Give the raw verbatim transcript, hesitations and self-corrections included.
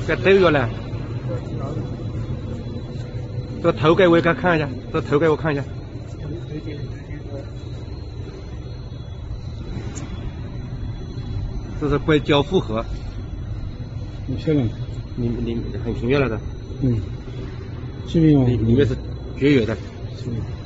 该抖药了。这个头盖我也给他看一下，这个头盖我看一下。这是硅胶复合。 很漂亮。 里里很平面了的。 嗯。视频吗？ 里里面是绝缘的。 是。